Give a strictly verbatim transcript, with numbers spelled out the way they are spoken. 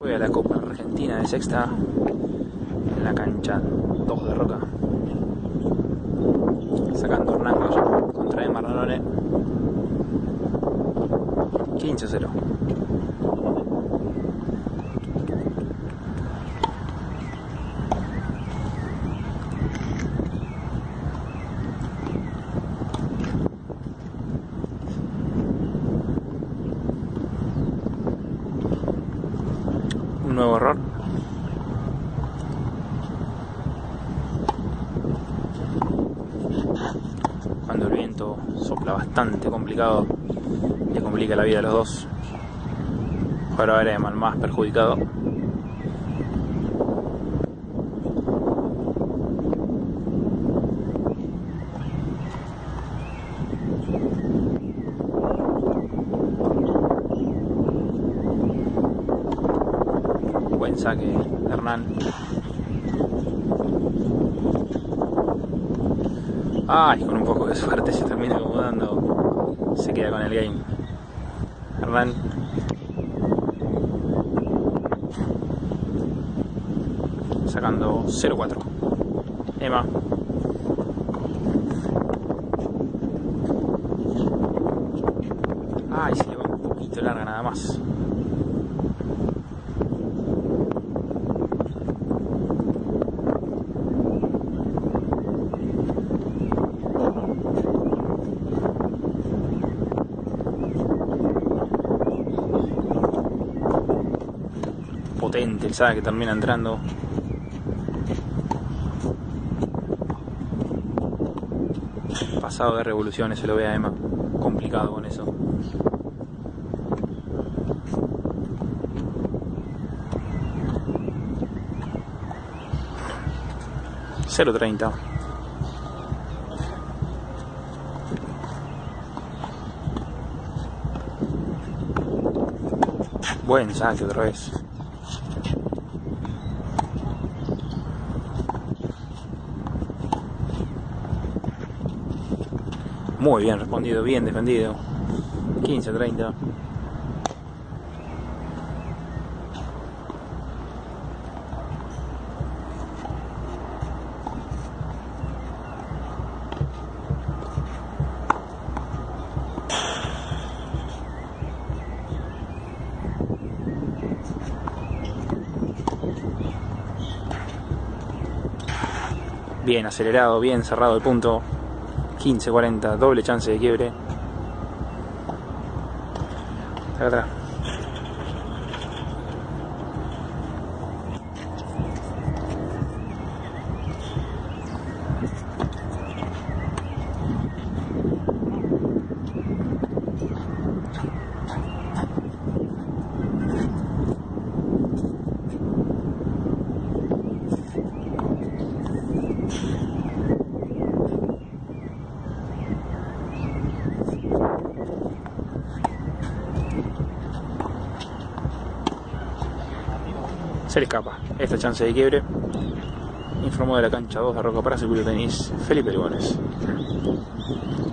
Juega la Copa Argentina de Sexta en la cancha dos de Roca, sacando Hernán contra Emma Ranone. quince a cero. Un nuevo error. Cuando el viento sopla bastante complicado, le complica la vida a los dos. Ahora veremos el más perjudicado. Buen saque, Hernán. Ay, con un poco de suerte se termina acomodando. Se queda con el game. Hernán. Sacando cero cuatro. Emma. Ay, se le va un poquito larga nada más. Potente el saque que termina entrando. Pasado de revoluciones se lo ve a Emma. Complicado con eso. cero treinta. Buen saque otra vez. Muy bien respondido, bien defendido. quince a treinta. Bien acelerado, bien cerrado el punto. quince cuarenta, doble chance de quiebre. Acá atrás. Se le escapa esta chance de quiebre. Informó de la cancha dos de Roca para Circuito Tenis Felipe Lugones.